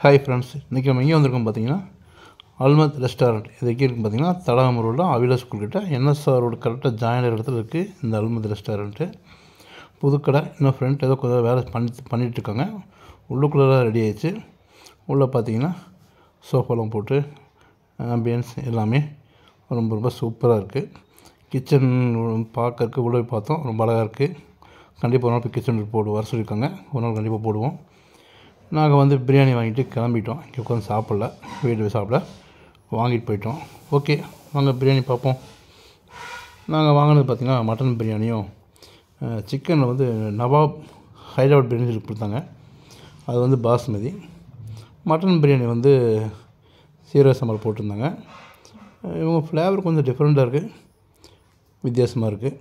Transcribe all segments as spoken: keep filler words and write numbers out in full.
Hi friends, இன்றைக்கி நம்ம எங்கே வந்திருக்கோம் பார்த்தீங்கன்னா அல்மத் ரெஸ்டாரண்ட். இது எங்கே இருக்குது பார்த்தீங்கன்னா தடாகம் ரோடில் அவிலா ஸ்கூல் கிட்ட என்எஸ்ஆர் ரோடு கரெக்டாக ஜாயின் இடத்துல இருக்குது இந்த அல்மத் ரெஸ்டாரண்ட்டு. புதுக்கடை, இன்னும் ஃப்ரெண்ட் ஏதோ கொஞ்சம் வேலை பண்ணி பண்ணிகிட்ருக்காங்க. உள்ளுக்குள்ளே ரெடி ஆகிடுச்சு. உள்ளே பார்த்தீங்கன்னா சோஃபாலாம் போட்டு ஆம்பியன்ஸ் எல்லாமே ரொம்ப ரொம்ப சூப்பராக இருக்குது. கிச்சன் பார்க்கறதுக்கு உள்ளே பார்த்தோம், ரொம்ப அழகாக இருக்குது. கண்டிப்பாக ஒரு நாள் போய் கிச்சன் போடு வர சொல்லியிருக்காங்க, ஒரு நாள் கண்டிப்பாக போடுவோம். நாங்கள் வந்து பிரியாணி வாங்கிட்டு கிளம்பிட்டோம். இங்கே உட்காந்து சாப்பிடல, வீட்டு போய் சாப்பிட வாங்கிட்டு போயிட்டோம். ஓகே, வாங்க பிரியாணி பார்ப்போம். நாங்கள் வாங்கினது பார்த்திங்கன்னா மட்டன் பிரியாணியும் சிக்கனில் வந்து நவாப் ஹைதராபாத் பிரியாணி கொடுத்தாங்க. அது வந்து பாஸ்மதி. மட்டன் பிரியாணி வந்து சீரக சம்பல் போட்டிருந்தாங்க. இவங்க ஃப்ளேவர் கொஞ்சம் டிஃப்ரெண்ட்டாக இருக்குது, வித்தியாசமாக இருக்குது.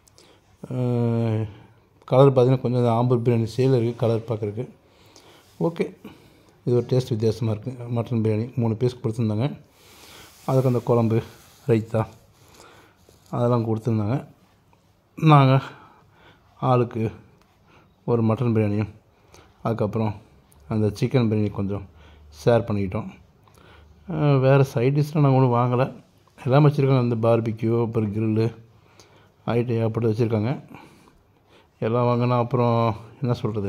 கலர் பார்த்திங்கன்னா கொஞ்சம் ஆம்பூர் பிரியாணி சேல் இருக்குது கலர் பார்க்குறதுக்கு. ஓகே, இது ஒரு டேஸ்ட் வித்தியாசமாக இருக்குது. மட்டன் பிரியாணி மூணு பீஸ் கொடுத்துருந்தாங்க. அதுக்கு அந்த குழம்பு, ரைத்தா அதெல்லாம் கொடுத்துருந்தாங்க. நாங்கள் ஆளுக்கு ஒரு மட்டன் பிரியாணியும் அதுக்கப்புறம் அந்த சிக்கன் பிரியாணி கொஞ்சம் ஷேர் பண்ணிக்கிட்டோம். வேறு சைட் டிஷ்லாம் நாங்கள் ஒன்றும் வாங்கலை. எல்லாம் வச்சுருக்காங்க. அந்த பார்பிக்யூ, அப்புறம் கிரில்லு ஐட்டம் ஏற்பட்டு வச்சுருக்காங்க. எல்லாம் வாங்கினா அப்புறம் என்ன சொல்கிறது,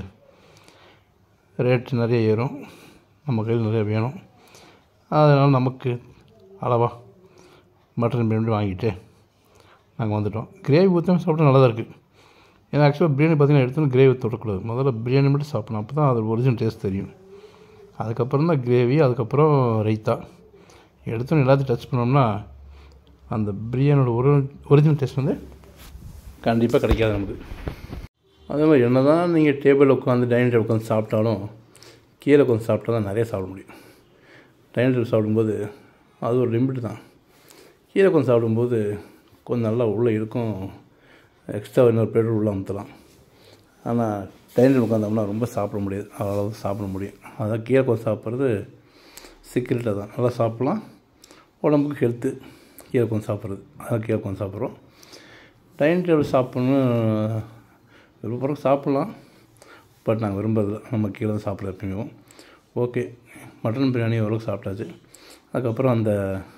ரேட்டு நிறைய ஏறும், நம்ம கையில் நிறைய வேணும். அதனால் நமக்கு அளவாக மட்டன் பிரியாணி வாங்கிட்டு நாங்கள் வந்துவிட்டோம். கிரேவி ஊற்றாமல் சாப்பிட்டா நல்லா தான் இருக்குது. ஏன்னா ஆக்சுவலாக பிரியாணி பார்த்திங்கன்னா எடுத்தோன்னு கிரேவி தொடக்கூடாது. முதல்ல பிரியாணி மட்டும் சாப்பிடணும், அப்போ தான் அது ஒரிஜினல் டேஸ்ட் தெரியும். அதுக்கப்புறம் தான் கிரேவி, அதுக்கப்புறம் ரைத்தா. எடுத்தோன்னு எல்லாத்தையும் டச் பண்ணோம்னா அந்த பிரியாணியோட ஒரு ஒரிஜினல் டேஸ்ட் வந்து கண்டிப்பாக கிடைக்காது நமக்கு. அதே மாதிரி என்ன தான் நீங்கள் டேபிளில் உட்காந்து டைனிங் டேபிள் உட்காந்து சாப்பிட்டாலும் கீழே உட்காந்து சாப்பிட்டா தான் நிறைய சாப்பிட முடியும். டைனிங் டேபிள் சாப்பிடும்போது அது ஒரு லிமிட் தான். கீழே உட்காந்து சாப்பிடும்போது கொஞ்சம் நல்லா உள்ளே இருக்கும், எக்ஸ்ட்ரா இன்னொரு பேர் உள்ளே அமுத்தலாம். ஆனால் டைனிங் டேபிள் உட்காந்தோம்னா ரொம்ப சாப்பிட முடியாது, அவ்வளோ சாப்பிட முடியும். அதான் கீழே உட்காந்து சாப்பிட்றது சீக்கிரட்டாக தான் நல்லா சாப்பிட்லாம். உடம்புக்கு ஹெல்த்து கீழே உட்காந்து சாப்பிட்றது, அதான் கீழே உட்காந்து சாப்பிட்றோம். டைனிங் டேபிள் சாப்பிட்ணும் விருப்பம் சாப்பிட்லாம், பட் நாங்கள் விரும்புறதில்ல, நம்ம கீழே தான் சாப்பிட எப்பயுமே. ஓகே, மட்டன் பிரியாணி ஓரளவுக்கு சாப்பிட்டாச்சு. அதுக்கப்புறம் அந்த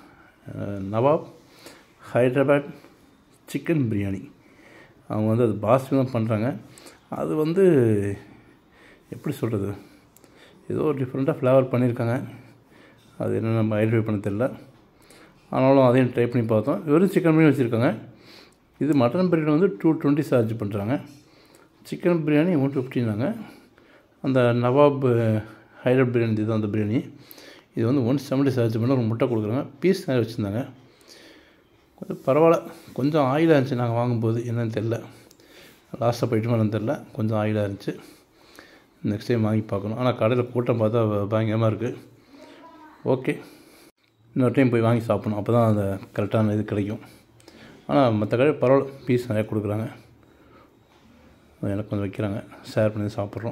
நவாப் ஹைதராபாத் சிக்கன் பிரியாணி, அவங்க வந்து அது பாஸ்மதி தான் பண்ணுறாங்க. அது வந்து எப்படி சொல்கிறது, ஏதோ ஒரு டிஃப்ரெண்ட்டாக ஃப்ளேவர் பண்ணியிருக்காங்க. அது என்ன நம்ம ஐடென்டிஃபை பண்ண தெரியல. ஆனாலும் அதையும் ட்ரை பண்ணி பார்த்தோம். வெறும் சிக்கன் பிரியாணி வச்சுருக்காங்க. இது மட்டன் பிரியாணி வந்து டூ டுவெண்ட்டி சார்ஜ் பண்ணுறாங்க. சிக்கன் பிரியாணி ஒன் ஃபிஃப்டினாங்க. அந்த நவாப் ஹைதராபாத் பிரியாணி இதுதான் அந்த பிரியாணி. இது வந்து ஒன் செவன்ட்டி சார்ஜ் பண்ணி ஒரு முட்டை கொடுக்குறாங்க. பீஸ் நிறைய வச்சுருந்தாங்க. கொஞ்சம் பரவாயில்ல, கொஞ்சம் ஆயிலாக இருந்துச்சு நாங்கள் வாங்கும்போது, என்னென்னு தெரில, லாஸ்ட்டாக போய்ட்டு என்னன்னு தெரில, கொஞ்சம் ஆயிலாக இருந்துச்சு. நெக்ஸ்ட் டைம் வாங்கி பார்க்கணும். ஆனால் கடையில் கூட்டம் பார்த்தா பயங்கரமாக இருக்குது. ஓகே, இன்னொரு டைம் போய் வாங்கி சாப்பிடணும், அப்போ தான் அந்த கரெக்டான இது கிடைக்கும். ஆனால் மற்ற கடை பரவாயில்ல, பீஸ் நிறையா கொடுக்குறாங்க, எனக்கு கொஞ்சம் வைக்கிறாங்க, ஷேர் பண்ணி சாப்பிட்றோம்.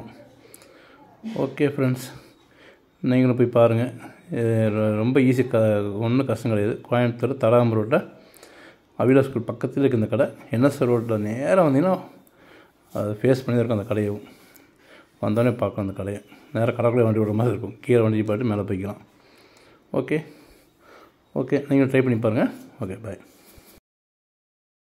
ஓகே ஃப்ரெண்ட்ஸ், நீங்களும் போய் பாருங்கள். ரொம்ப ஈஸி, க ஒன்றும் கஷ்டம் கிடையாது. கோயம்புத்தூர் தடாகம் ரோட்டில் அவிலா ஸ்கூல் பக்கத்தில் இருக்குது இந்த கடை. என்எஸ்ஆர் ரோட்டில் நேராக வந்தீங்கன்னா அது ஃபேஸ் பண்ணி தான் இருக்கும் அந்த கடையும். வந்தோடனே பார்க்கலாம் அந்த கடையை. நேராக கடைக்குள்ளே வண்டி விடுற மாதிரி இருக்கும், கீழே வண்டி போய்ட்டு மேலே போய்க்கலாம். ஓகே ஓகே, நீங்களும் ட்ரை பண்ணி பாருங்கள். ஓகே, பாய்.